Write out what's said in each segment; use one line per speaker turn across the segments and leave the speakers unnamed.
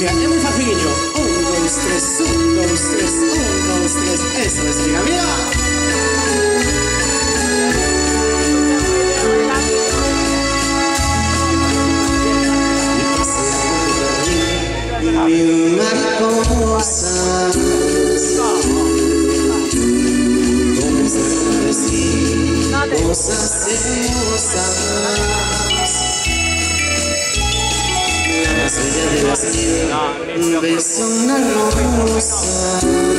Mira, es muy facilillo. 1, 2, 3, 1, 2, 3, 1, 2, 3. Eso es, mira, mira. Mil mariposas comienzan a decir cosas hermosas. La más bella de las mil besa una rosa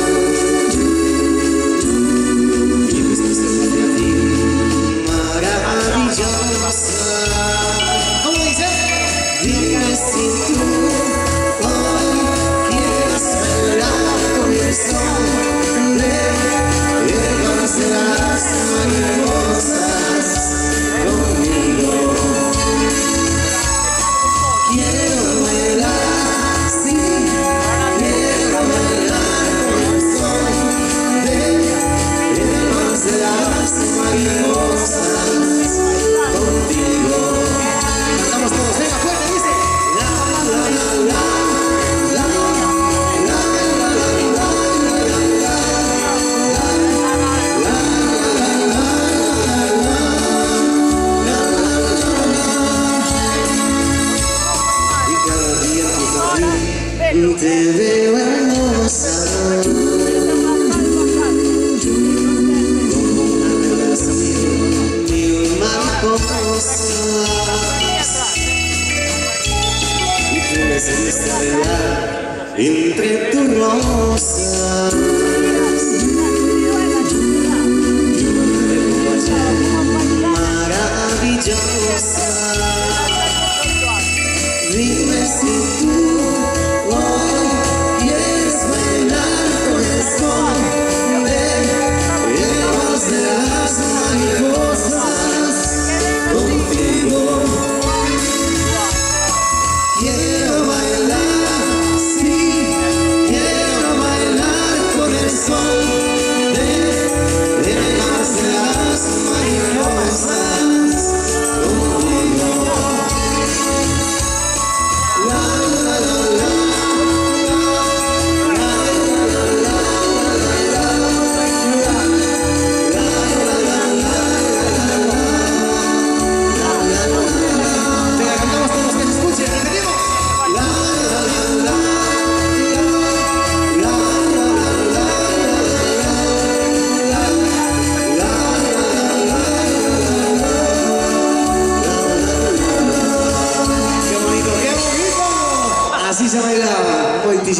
y después se vuelve a ti maravillosa. ¿Cómo dice? Dime si tú las mariposas conmigo. Quiero bailar, sí, quiero bailar con el sol de las mariposas contigo. Cantamos todos, venga fuerte, dice. La la la la. Te veo hermosa como una de las mil mariposas y tú me enseñaste a bailar entre tus rosas. Yo me dejo allá maravillosa. Dime si tú quiero bailar, sí, quiero bailar con el sol de las mariposas contigo. La la la la. Así se bailaba.